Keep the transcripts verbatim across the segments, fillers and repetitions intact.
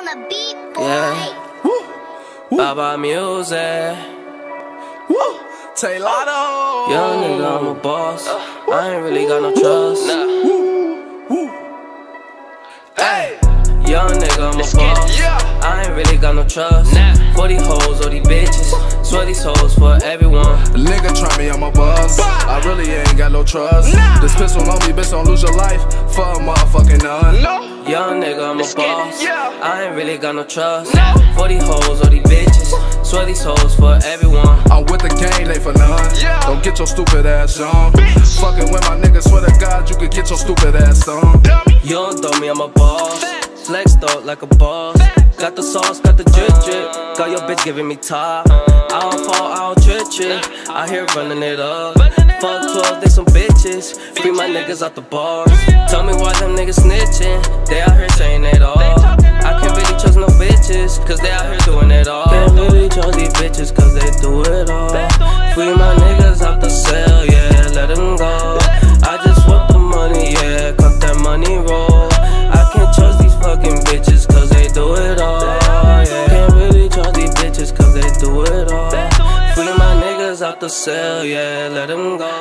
the beat, boy. Yeah. Woo. Woo. Baba music. Woo. Taylor. Young nigga, I'm a boss. I ain't really got no trust. Woo. Woo. Hey. Young nigga, I'm a boss. Yeah. I ain't really got no trust. For these hoes or these bitches. Swear these hoes for everyone. Nigga try me, I'm a buzz. I really ain't got no trust. This pistol on me, bitch, don't lose your life for a motherfucking none. No. Young nigga, I'm a boss. Yeah. I ain't really got no trust. No. For these hoes or these bitches. Swear these hoes for everyone. I'm with the gang, they for none. Yeah. Don't get your stupid ass on. Fucking with my niggas, swear to God, you could get your stupid ass on. You don't throw me, I'm a boss. Flex though like a boss. Got the sauce, got the drip drip. Got your bitch giving me top. I don't fall, I don't trip trip. I hear running it up. Fuck twelve, they some bitches. Free my niggas out the bars. Tell me why them niggas snitching. They out here saying it all. I can't really trust no bitches, cause they out here doing it all. Can't really trust these bitches, cause they do it all. Free my niggas out the cell, yeah, let them go. I just want the money, yeah, cut that money roll. I can't trust these fucking bitches, cause they do it all, yeah. Can't really trust these bitches, cause they do it all. Free my niggas out the cell, yeah, let them go.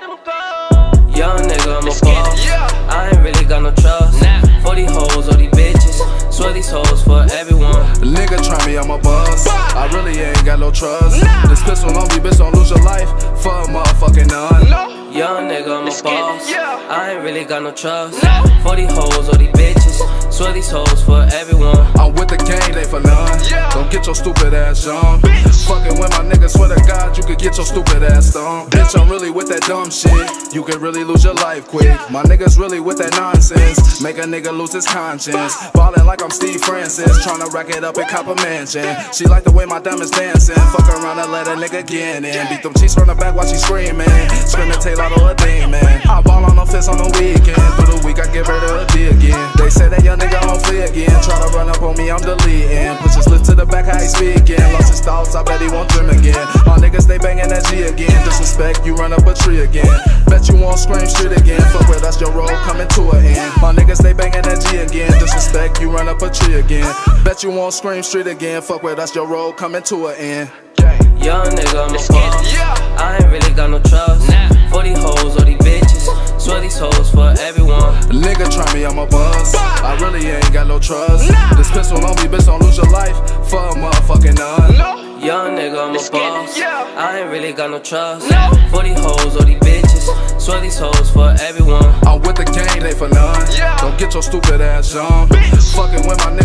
Young nigga, I'm a boss. I ain't really got no trust. For these hoes or these bitches. Swear these hoes for everyone. Nigga try me, I'm a buzz. I really ain't got no trust. This pistol on me, bitch, don't lose your life for a motherfucking none. Young nigga, I'm a boss. I ain't really got no trust. For these hoes or these bitches. Swear these hoes for everyone. I'm with the gang, they for none. Don't get your stupid ass on. Fucking with my niggas, swear to God, you could get your stupid ass on. Bitch, I'm really with that dumb shit. You could really lose your life quick. My niggas really with that nonsense. Make a nigga lose his conscience. Ballin' like I'm Steve Francis. Tryna rack it up and cop a mansion. She like the way my diamonds dancing. Fuck around and let a nigga get in. Beat them cheeks from the back while she screaming. Screaming Taylor a demon. I ball on the fist on the weekend. Through the week I give her to a D again. They say that young nigga on flee again. Tryna run up on me, I'm deleting. Push his lips to the back, how he speaking. Lost his thoughts, I bet he won't trim again. My niggas, they banging that G again. Disrespect, you run up a tree again. Bet you won't scream shit again. Fuck with us, your road coming to an end. My niggas, they banging that G again. Disrespect, you run up a tree again. Bet you won't scream street again. Fuck with us, your road coming to an end. Young nigga, I'm a boss. I ain't really got no trust. For these hoes or these bitches. Swear these hoes for everyone. Nigga try me, I'm a buzz. I really ain't got no trust. This pistol on me, bitch, don't lose your life for a motherfucking none. Young nigga, I'm a boss. I ain't really got no trust. For these hoes or these bitches. Swear these hoes for everyone. I'm with the gang, they for none. Don't get your stupid ass on. Fucking with my niggas.